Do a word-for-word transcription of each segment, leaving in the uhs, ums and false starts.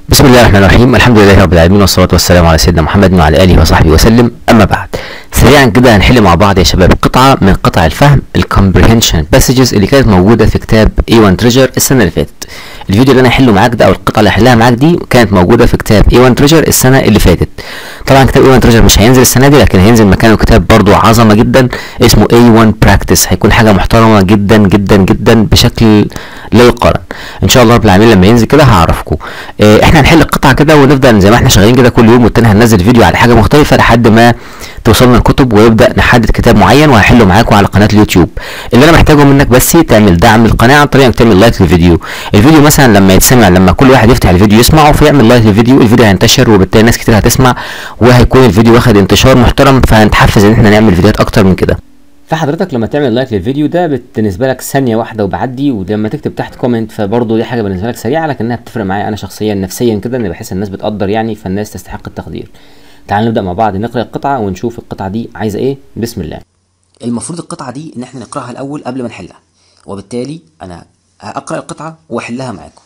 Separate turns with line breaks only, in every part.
بسم الله الرحمن الرحيم. الحمد لله رب العالمين، والصلاة والسلام على سيدنا محمد وعلى آله وصحبه وسلم. أما بعد، سريعا كده هنحل مع بعض يا شباب قطعة من قطع الفهم الكومبريهنشن باسجز اللي كانت موجودة في كتاب إيه وان تريجر السنة اللي فاتت. الفيديو اللي أنا هحله معاك ده أو القطعة اللي هحلها معاك دي كانت موجودة في كتاب إيه وان تريجر السنة اللي فاتت. طبعا كتاب إيه وان تريجر مش هينزل السنة دي، لكن هينزل مكانه كتاب برضو عظمة جدا اسمه إيه وان براكتس، هيكون حاجة محترمة جدا جدا جدا بشكل لا يقارن. ان شاء الله رب العالمين لما ينزل كده هعرفكم. اه احنا هنحل القطعه كده ونفضل زي ما احنا شغالين كده كل يوم، والتاني هننزل فيديو على حاجه مختلفه لحد ما توصلنا الكتب ويبدا نحدد كتاب معين وهحله معاكم على قناه اليوتيوب. اللي انا محتاجه منك بس تعمل دعم للقناه عن طريق انك تعمل لايك للفيديو. الفيديو مثلا لما يتسمع، لما كل واحد يفتح الفيديو يسمعه فيعمل لايك للفيديو، الفيديو هينتشر وبالتالي ناس كتير هتسمع وهيكون الفيديو واخد انتشار محترم، فهنتحفز ان احنا نعمل فيديوهات اكتر من كده. فحضرتك لما تعمل لايك للفيديو ده بالنسبه لك ثانيه واحده وبعدي، ولما تكتب تحت كومنت فبرضه دي حاجه بالنسبه لك سريعه، لكنها بتفرق معايا انا شخصيا نفسيا كده، ان بحس الناس بتقدر يعني، فالناس تستحق التقدير. تعال نبدا مع بعض نقرا القطعه ونشوف القطعه دي عايزه ايه. بسم الله.
المفروض القطعه دي ان احنا نقراها الاول قبل ما نحلها، وبالتالي انا هقرا القطعه واحلها معاكم.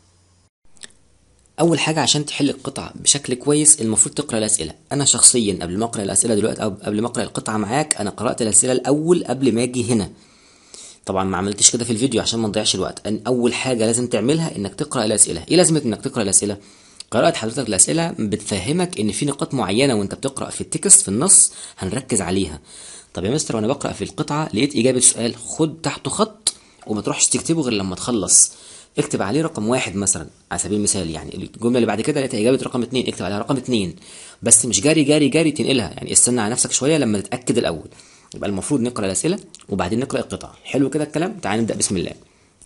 اول حاجه عشان تحل القطعه بشكل كويس المفروض تقرا الاسئله. انا شخصيا قبل ما اقرا الاسئله دلوقتي او قبل ما اقرا القطعه معاك انا قرات الاسئله الاول قبل ما اجي هنا. طبعا ما عملتش كده في الفيديو عشان ما نضيعش الوقت. ان اول حاجه لازم تعملها انك تقرا الاسئله. ايه لازمه انك تقرا الاسئله؟ قراءه حضرتك الاسئله بتفهمك ان في نقاط معينه وانت بتقرا في التكست في النص هنركز عليها. طب يا مستر وانا بقرا في القطعه لقيت اجابه سؤال، خد تحته خط وما تروحش تكتبه غير لما تخلص. اكتب عليه رقم واحد مثلا على سبيل المثال، يعني الجمله اللي بعد كده لقيتها اجابه رقم اتنين اكتب عليها رقم اتنين، بس مش جاري جاري جاري تنقلها، يعني استنى على نفسك شويه لما تتاكد الاول. يبقى المفروض نقرا الاسئله وبعدين نقرا القطعه. حلو كده الكلام؟ تعال نبدا. بسم الله.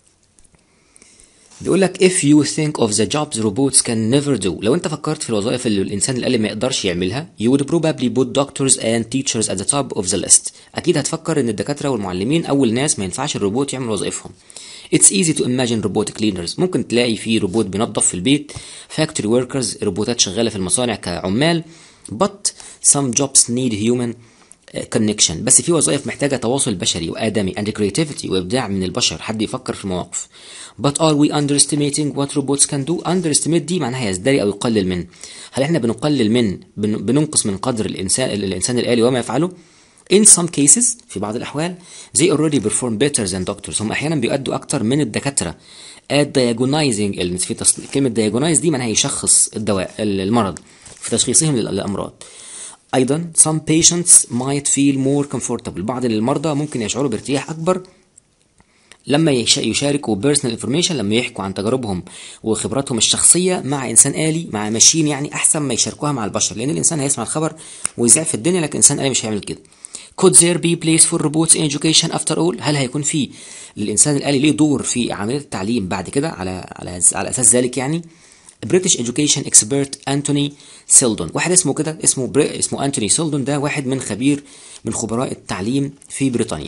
بيقول لك if you think of the jobs robots can never do، لو انت فكرت في الوظائف اللي الانسان الآلي ما يقدرش يعملها you would probably put doctors and teachers at the top of the list. اكيد هتفكر ان الدكاتره والمعلمين اول ناس ما ينفعش الروبوت يعمل وظائفهم. It's easy to imagine robotic cleaners، ممكن تلاقي في روبوت بينظف في البيت، factory workers روبوتات شغاله في المصانع كعمال، but some jobs need human connection، بس في وظائف محتاجه تواصل بشري وادمي and creativity وابداع من البشر، حد يفكر في المواقف. but are we underestimating what robots can do؟ underestimate دي معناها يزدري او يقلل من. هل احنا بنقلل من بننقص من قدر الانسان الانسان الآلي وما يفعله؟ in some cases في بعض الأحوال they already perform better than doctors، هم أحيانا بيؤدوا أكتر من الدكاترة at diagnosing. في تص... كلمة diagnose دي معناها يشخص الدواء المرض في تشخيصهم للأمراض. أيضا some patients might feel more comfortable، بعض المرضى ممكن يشعروا بارتياح أكبر لما يشاركوا personal information، لما يحكوا عن تجاربهم وخبراتهم الشخصية مع إنسان آلي، مع ماشين يعني، أحسن ما يشاركوها مع البشر، لأن الإنسان هيسمع الخبر ويزعل في الدنيا لكن الإنسان آلي مش هيعمل كده. Could there be place for robots in education after all؟ هل هيكون في للإنسان الآلي ليه دور في عملية التعليم بعد كده على على على أساس ذلك يعني؟ British education expert أنتوني سيلدون، واحد اسمه كده اسمه بري... اسمه أنتوني سيلدون، ده واحد من خبير من خبراء التعليم في بريطانيا.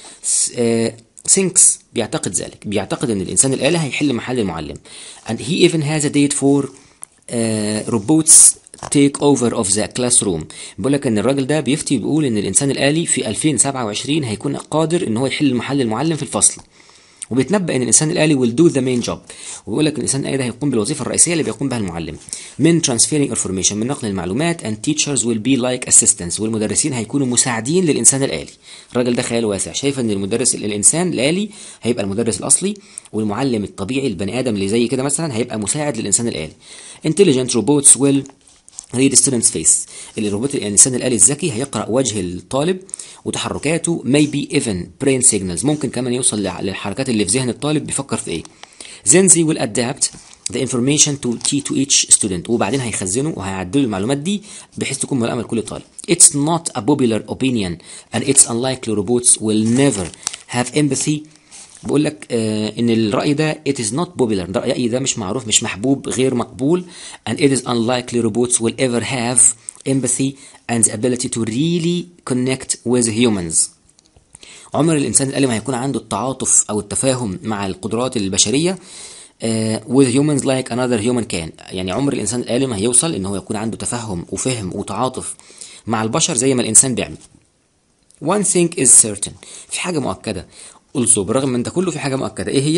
ثينكس بيعتقد ذلك، بيعتقد ان الانسان الآلي هيحل محل المعلم. and he even has a date for uh, robots take over of the classroom. بيقول لك ان الراجل ده بيفتي بيقول ان الانسان الآلي في ألفين وسبعة وعشرين هيكون قادر ان هو يحل محل المعلم في الفصل، وبيتنبأ ان الانسان الآلي will do the main job، وبيقول لك الانسان الآلي ده هيقوم بالوظيفه الرئيسيه اللي بيقوم بها المعلم من transferring information، من نقل المعلومات، and teachers will be like assistants، والمدرسين هيكونوا مساعدين للانسان الآلي. الراجل ده خيال واسع، شايف ان المدرس الانسان الآلي هيبقى المدرس الاصلي، والمعلم الطبيعي البني ادم اللي زي كده مثلا هيبقى مساعد للانسان الآلي. intelligent robots will read student's face، الروبوت الانسان الآلي الذكي هيقرأ وجه الطالب وتحركاته، maybe even brain signals، ممكن كمان يوصل للحركات اللي في ذهن الطالب بيفكر في ايه. then they will adapt the information to to each student، وبعدين هيخزنوا وهيعدلوا المعلومات دي بحيث تكون ملائمة لكل طالب. it's not a popular opinion and it's unlikely robots will never have empathy. بقول لك آه ان الرأي ده it is not popular، الرأي ده مش معروف، مش محبوب، غير مقبول. and it is unlikely robots will ever have empathy and the ability to really connect with humans. عمر الإنسان الآلي ما هيكون عنده التعاطف أو التفاهم مع القدرات البشرية uh, with humans like another human can، يعني عمر الإنسان الآلي ما هيوصل إن هو يكون عنده تفهم وفهم وتعاطف مع البشر زي ما الإنسان بيعمل. one thing is certain، في حاجة مؤكدة also، برغم من ده كله في حاجة مؤكدة، إيه هي؟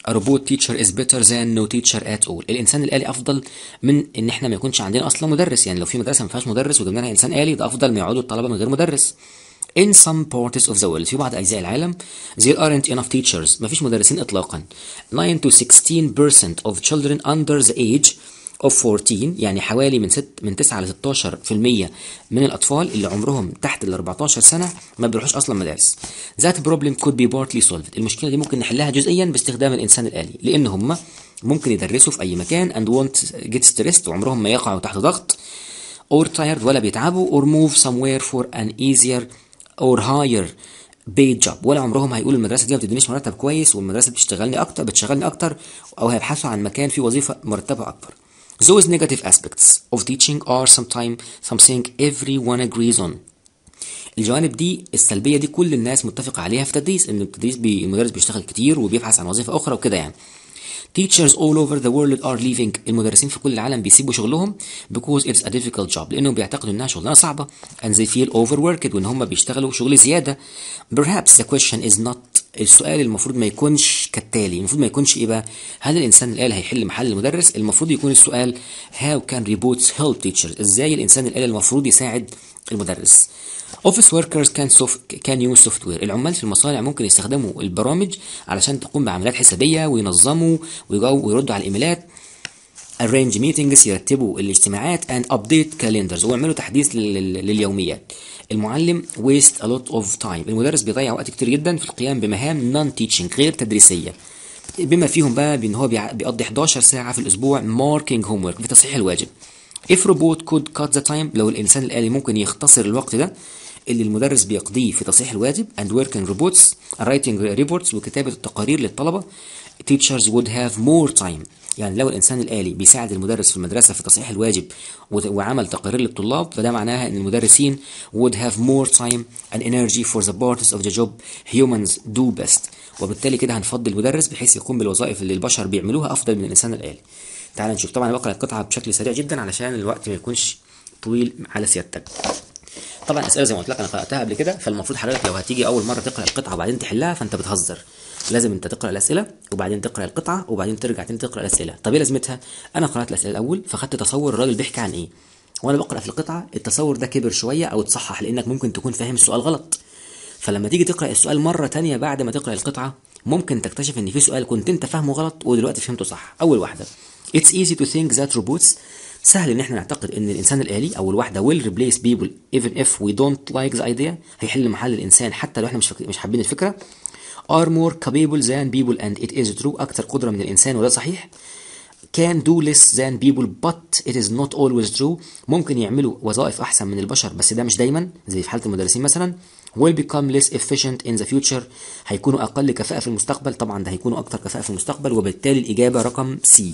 A robot teacher is better than no teacher at all. الإنسان الآلي أفضل من إن إحنا ما يكونش عندنا أصلا مدرس. يعني لو في مدرسة ما فيهاش مدرس وجبنا لها إنسان آلي ده أفضل ما يقعدوا الطلبة من غير مدرس. In some parts of the world في بعض أجزاء العالم there aren't enough teachers ما فيش مدرسين إطلاقا. nine to sixteen percent of children under the age of fourteen يعني حوالي من ست من تسعة ل ستاشر في المية من الأطفال اللي عمرهم تحت ال أربعتاشر سنة ما بيروحوش أصلا مدارس. That problem could be partly solved. المشكلة دي ممكن نحلها جزئيا باستخدام الإنسان الآلي لأن هم ممكن يدرسوا في أي مكان and won't get stressed وعمرهم ما يقعوا تحت ضغط or tired ولا بيتعبوا or move somewhere for an easier or higher paid job ولا عمرهم هيقولوا المدرسة دي ما بتدينيش مرتب كويس والمدرسة بتشتغلني أكتر بتشغلني أكتر أو هيبحثوا عن مكان فيه وظيفة مرتبها أكبر. Those negative aspects of teaching are sometimes something everyone agrees on. الجوانب دي السلبية دي كل الناس متفقة عليها في التدريس إن التدريس بي المدرس بيشتغل كتير وبيبحث عن وظيفة أخرى وكده يعني. Teachers all over the world are leaving. المدرسين في كل العالم بيسيبوا شغلهم because it's a difficult job لأنهم بيعتقدوا إنها شغلانة صعبة and they feel overworked وإن هم بيشتغلوا شغل زيادة. Perhaps the question is not السؤال المفروض ما يكونش كالتالي. المفروض ما يكونش إيه بقى هل الإنسان الآلي هيحل محل المدرس. المفروض يكون السؤال how can robots help teachers. إزاي الإنسان الآلي المفروض يساعد المدرس. Office workers can, soft, can use software. العمال في المصانع ممكن يستخدموا البرامج علشان تقوم بعمليات حسابية وينظموا ويردوا على الإيميلات. arrange meetings يرتبوا الاجتماعات and update calendars ويعملوا تحديث لليوميات. المعلم waste a lot of time. المدرس بيضيع وقت كتير جدا في القيام بمهام non teaching غير تدريسية بما فيهم بقى بأن هو بيقضي إحداشر ساعة في الأسبوع marking homework في تصحيح الواجب. if robot could cut the time لو الإنسان الآلي ممكن يختصر الوقت ده اللي المدرس بيقضيه في تصحيح الواجب and working robots writing reports وكتابة التقارير للطلبة teachers would have more time. يعني لو الإنسان الآلي بيساعد المدرس في المدرسة في تصحيح الواجب وعمل تقارير للطلاب فده معناها أن المدرسين would have more time and energy for the parts of the job humans do best. وبالتالي كده هنفضل المدرس بحيث يقوم بالوظائف اللي البشر بيعملوها أفضل من الإنسان الآلي. تعال نشوف. طبعا بقرأ القطعة بشكل سريع جدا علشان الوقت ما يكونش طويل على سيادتك. طبعا الأسئلة زي ما قلت لك أنا قرأتها قبل كده فالمفروض حضرتك لو هتيجي أول مرة تقرأ القطعة وبعدين تحلها فأنت بتهزر. لازم انت تقرأ الأسئلة وبعدين تقرأ القطعة وبعدين ترجع تاني تقرأ الأسئلة. طب ايه لازمتها؟ أنا قرأت الأسئلة الأول فخدت تصور الراجل بيحكي عن إيه وأنا بقرأ في القطعة التصور ده كبر شوية أو اتصحح لأنك ممكن تكون فاهم السؤال غلط. فلما تيجي تقرأ السؤال مرة تانية بعد ما تقرأ القطعة ممكن تكتشف إن في سؤال كنت أنت فاهمه غلط ودلوقتي فهمته صح. أول واحدة It's easy to think that robots سهل ان احنا نعتقد ان الانسان الالي او الوحده will replace people even if we don't like the idea هيحل محل الانسان حتى لو احنا مش مش حابين الفكره. are more capable than people and it is true اكثر قدره من الانسان وده صحيح. can do less than people but it is not always true ممكن يعملوا وظائف احسن من البشر بس ده مش دايما زي في حاله المدرسين مثلا. will become less efficient in the future هيكونوا اقل كفاءه في المستقبل. طبعا ده هيكونوا اكثر كفاءه في المستقبل وبالتالي الاجابه رقم سي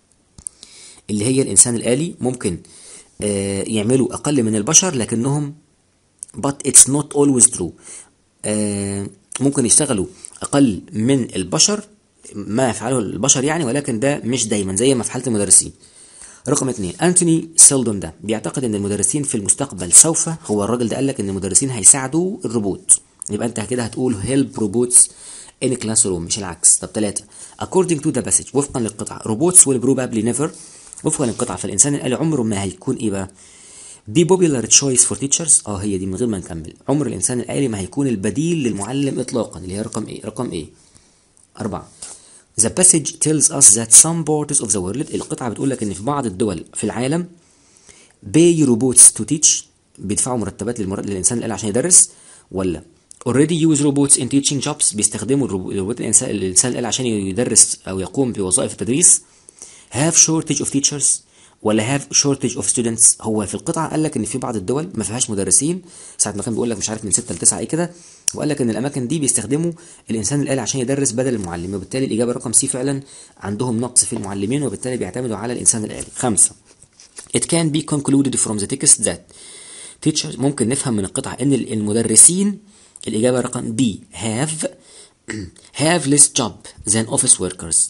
اللي هي الإنسان الآلي ممكن آه يعملوا أقل من البشر لكنهم but it's not always true آه ممكن يشتغلوا أقل من البشر ما يفعله البشر يعني ولكن ده مش دايما زي ما في حالة المدرسين. رقم اثنين أنتوني سيلدون ده بيعتقد أن المدرسين في المستقبل سوف هو الراجل ده قالك أن المدرسين هيساعدوا الروبوت يبقى أنت كده هتقول help robots in a classroom مش العكس. طب ثلاثة according to the passage وفقا للقطعة robots will probably never وفقا للقطعة فالإنسان الآلي عمره ما هيكون إيه بقى be popular choice for teachers. اه هي دي من غير ما نكمل. عمر الإنسان الآلي ما هيكون البديل للمعلم إطلاقا اللي هي رقم إيه رقم إيه أربعة. the passage tells us that some parts of the world القطعة بتقول لك إن في بعض الدول في العالم pay robots to teach بيدفعوا مرتبات للمرد... للإنسان الآلي عشان يدرس ولا already use robots in teaching jobs بيستخدموا الروبوت الإنسان الإنسان الآلي عشان يدرس أو يقوم بوظائف التدريس. have shortage of teachers ولا have shortage of students. هو في القطعة قال لك ان في بعض الدول ما فيهاش مدرسين ساعة ما كان بيقول لك مش عارف من ستة لتسعة ايه كده وقال لك ان الاماكن دي بيستخدموا الانسان الآلي عشان يدرس بدل المعلم وبالتالي الاجابة رقم سي فعلا عندهم نقص في المعلمين وبالتالي بيعتمدوا على الانسان الآلي. خمسة it can be concluded from the text that teachers ممكن نفهم من القطعة ان المدرسين الاجابة رقم B have have less job than office workers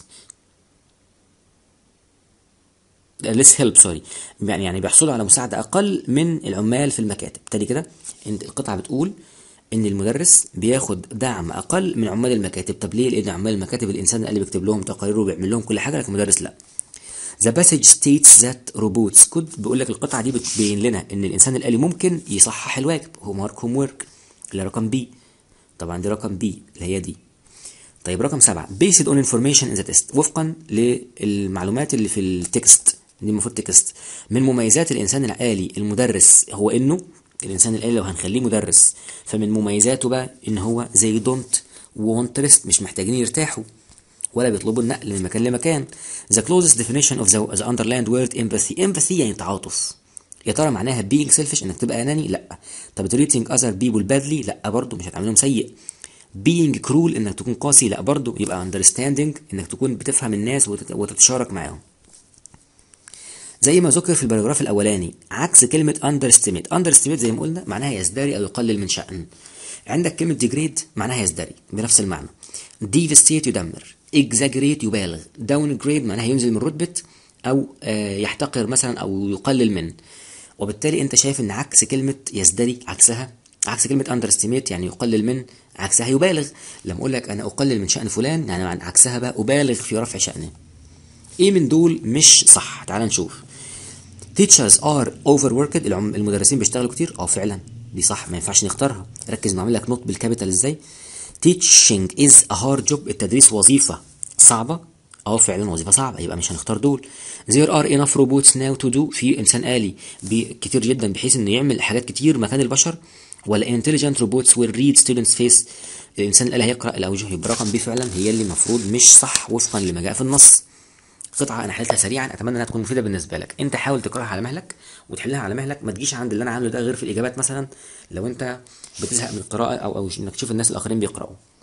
less help sorry يعني يعني بيحصلوا على مساعدة أقل من العمال في المكاتب. تاني كده القطعة بتقول ان المدرس بياخد دعم اقل من عمال المكاتب. طب ليه؟ لان عمال المكاتب الانسان الالي بيكتب لهم تقارير وبيعمل لهم كل حاجه، لكن المدرس لا. The passage states that robots could، بيقول لك القطعه دي بتبين لنا ان الانسان الالي ممكن يصحح الواجب، هوم ورك هوم ورك، اللي رقم بي. طبعا دي رقم بي اللي هي دي. طيب رقم سبعة based on information in the test، وفقا للمعلومات اللي في التكست، دي المفروض تكست. من مميزات الانسان الآلي المدرس هو انه الانسان الآلي لو هنخليه مدرس فمن مميزاته بقى ان هو زي don't want rest، مش محتاجين يرتاحوا ولا بيطلبوا النقل من مكان لمكان. The closest definition of the, the underlined word empathy، empathy يعني تعاطف. يا ترى معناها being selfish انك تبقى اناني؟ لا. طب treating other people badly؟ لا برضه، مش هتعاملهم سيء. being cruel انك تكون قاسي؟ لا برضه. يبقى understanding انك تكون بتفهم الناس وتتشارك معاهم. زي ما ذكر في الباراجراف الاولاني، عكس كلمه underestimate. underestimate زي ما قلنا معناها يزدري او يقلل من شأن. عندك كلمه degrade معناها يزدري بنفس المعنى. devastate يدمر، exaggerate يبالغ، downgrade معناها ينزل من رتبه او يحتقر مثلا او يقلل من. وبالتالي انت شايف ان عكس كلمه يزدري عكسها، عكس كلمه underestimate يعني يقلل من، عكسها يبالغ. لما اقول لك انا اقلل من شأن فلان يعني عكسها بقى ابالغ في رفع شأنه. ايه من دول مش صح؟ تعال نشوف. teachers are overworked، المدرسين بيشتغلوا كتير. اه فعلا دي صح، ما ينفعش نختارها. ركز معايا، لك نوت بالكابيتال ازاي. teaching is a hard job، التدريس وظيفه صعبه. اه فعلا وظيفه صعبه، يبقى مش هنختار دول. there are enough robots now to do، في انسان آلي كتير جدا بحيث انه يعمل حاجات كتير مكان البشر. ولا intelligent robots will read students face، الانسان الآلي هيقرا الاوجه. يبقى رقم بي فعلا هي اللي المفروض مش صح وفقا لما جاء في النص. قطعه انا حلتها سريعا، اتمنى انها تكون مفيده بالنسبه لك. انت حاول تقراها على مهلك وتحلها على مهلك، ما تجيش عند اللي انا عامله ده غير في الاجابات مثلا لو انت بتزهق من القراءه او او انك تشوف الناس الاخرين بيقراوا.